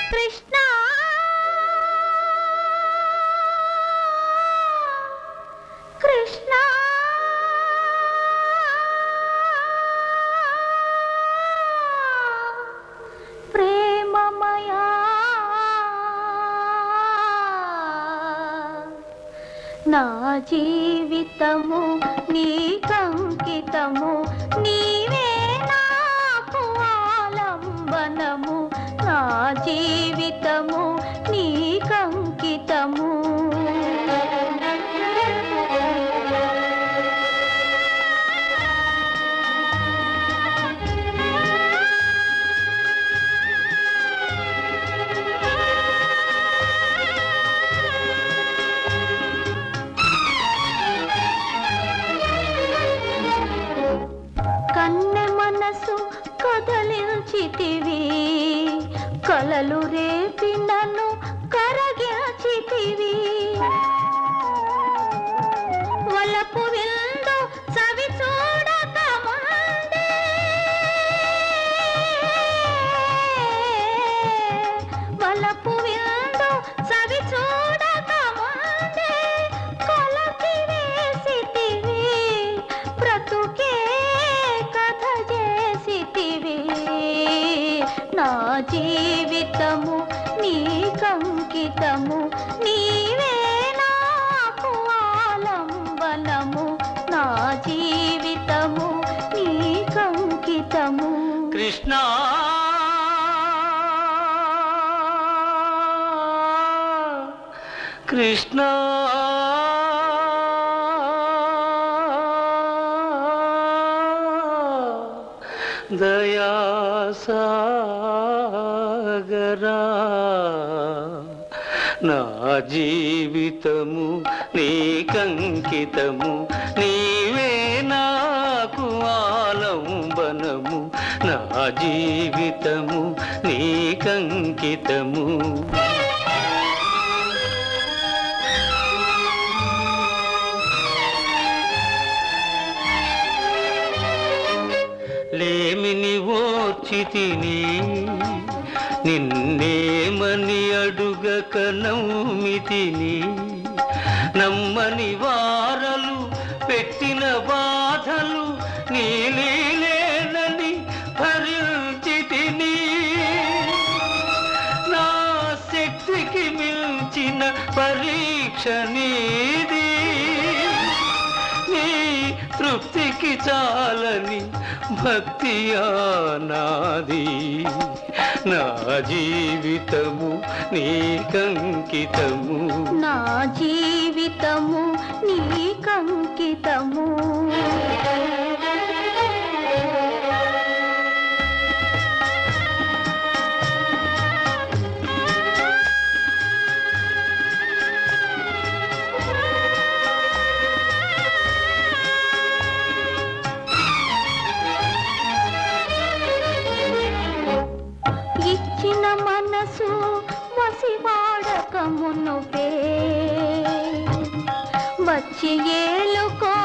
కృష్ణ కృష్ణ ప్రేమమయా నా జీవితము నీకంకితము నీవే నాకు ఆలంబనము నా జీవితము నీకంకితము కన్నె మనసు కదలించితివి కలలు రేపి నన్ను కరగించితివి వలపు విందు సవి చూడక ముందే వలపు విందు సవి చూడక ముందే కలకి వేసితివి బ్రతుకే కథ చేసితివి నా జీవితము నీకంకితము నీవే నాకు ఆలంబనము నా జీవితము నీకంకితము కృష్ణ కృష్ణ దయాసాగరా నా జీవితము నీకంకితము నీవే నాకు ఆలంబనము నా జీవితము నీకంకితము లేమిని ఓర్చితిని నిన్నేమని అడుగక నమ్మితిని నమ్మని వారలు పెట్టిన బాధలు నీలేనని భరించితిని నా శక్తికి మించిన పరీక్ష నీది నీ తృప్తికి చాలని భక్తియా నాది నా జీవితము నీకంకితము నా జీవితము నీకంకితము ఇచ్చిన మనసు వసివాడకమునుపే వచ్చి ఏలుకో